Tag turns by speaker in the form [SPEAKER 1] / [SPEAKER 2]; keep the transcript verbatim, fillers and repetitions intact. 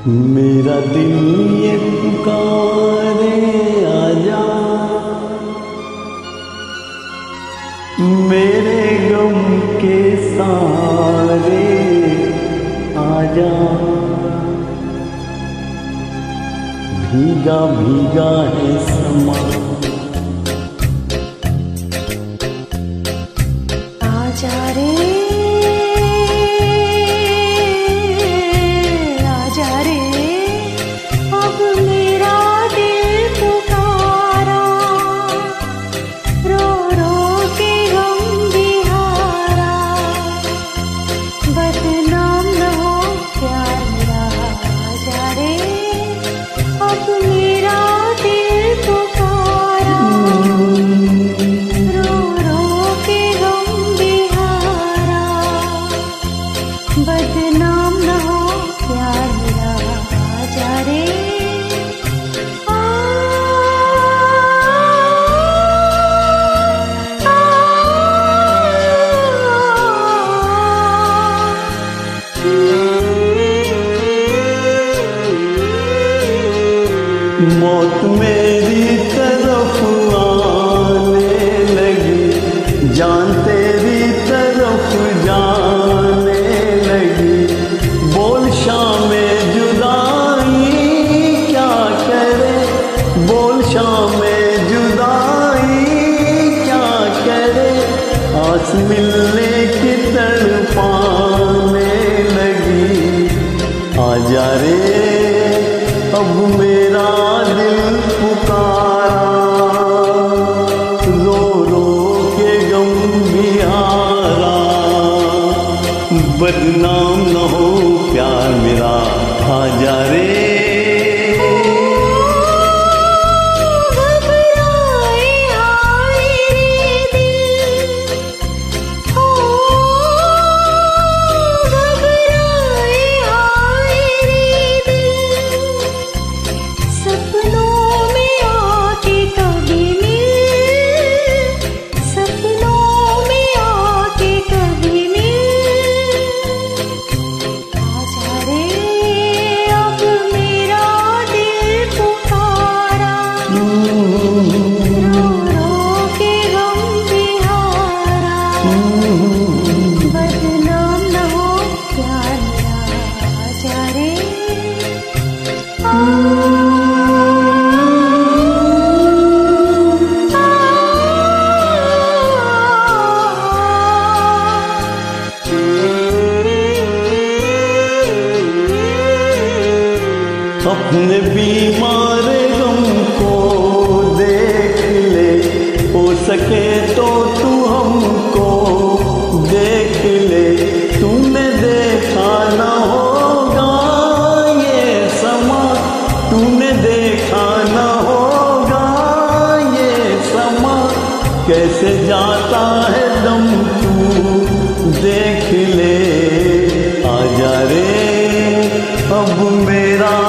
[SPEAKER 1] मेरा दिल ये पुकारे आजा, मेरे गम के सहारे आजा। भीगा भीगा है समा,
[SPEAKER 2] आजा रे आजा रे, अब मेरा दिल पुकारा, रो रो के गम बिहारा। बदनाम न हो प्यार मेरा, आजा रे अब मेरा दिल पुकारा, रो रो के गम बिहारा। बदनाम न हो प्यार मेरा, आजा रे। आ, आ,
[SPEAKER 1] मौत मेरी तरफ आने लगी, जान तेरी तरफ जाने लगी। बोल शामे जुदाई क्या करे, बोल शामे जुदाई क्या करे। आस मिलने की तड़पाने लगी, आजा रे अब मेरा दिल पुकारा, रो रो के गम बिहारा। बदनाम न हो प्यार मेरा, आजा रे।
[SPEAKER 2] घबराए हाय रे दिल, ओ घबराए हाय रे दिल। सपनों में आके कभी मिल, सपनों में आके कभी मिल। आजा रे अब मेरा दिल पुकारा, रो रो के गम बिहारा। बदनाम न हो प्यार मेरा, आजा रे।
[SPEAKER 1] अपने बीमार गम को देख ले, हो सके तो तू हमको देख ले। तूने देखा न होगा ये समा, तूने देखा न होगा ये समा। कैसे जाता है दम तू देख ले, आजा रे अब मेरा